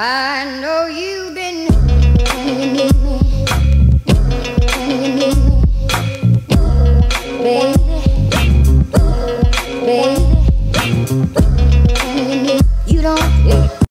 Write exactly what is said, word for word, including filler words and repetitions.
I know you've been can you need me? Can you need me? Baby, baby,